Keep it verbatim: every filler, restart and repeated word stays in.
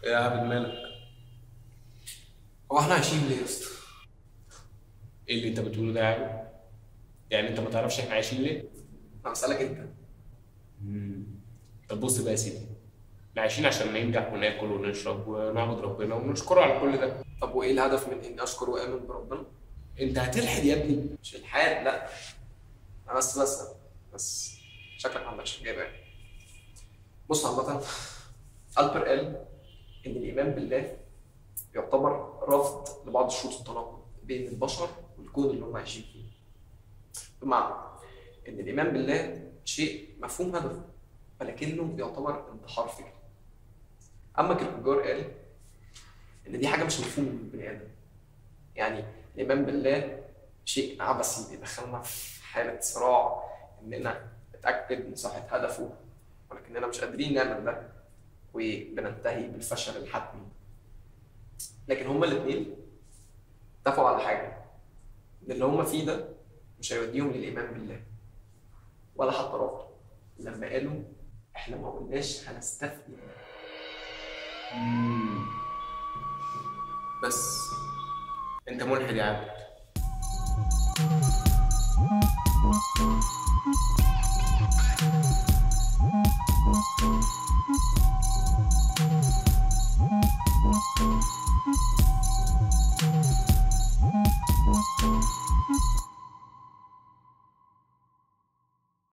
يا عبد مالك؟ هو احنا عايشين ليه يا اسطى؟ ايه اللي انت بتقوله ده يا عم؟ يعني انت ما تعرفش احنا عايشين ليه؟ انا بسألك انت. مم. طب بص بقى يا سيدي، احنا عايشين عشان ننجح وناكل ونشرب ونعبد ربنا ونشكره على كل ده. طب وايه الهدف من اني اشكر واامن بربنا؟ انت هتلحد يا ابني؟ مش الحاد، لا. انا بس بسأل بس. شكلك ما عندكش اجابه يعني. بص عامة، ألبر قال إن الإيمان بالله يعتبر رفض لبعض شروط التناقض بين البشر والكون اللي هم عايشين فيه. بمعنى إن الإيمان بالله شيء مفهوم هدفه، ولكنه يعتبر انتحار فكري. أما كيركيجار قال إن دي حاجة مش مفهومة من البني آدم. يعني الإيمان بالله شيء عبثي بيدخلنا في حالة صراع إننا نتأكد من صحة هدفه، ولكننا مش قادرين نعمل ده وبننتهي بالفشل الحتمي. لكن هما الاثنين اتفقوا على حاجة، إن اللي هما فيه ده مش هيوديهم للإيمان بالله ولا حتى رفضه، لما قالوا إحنا ما قلناش هنستثني مم. بس. انت ملحد يا عبد.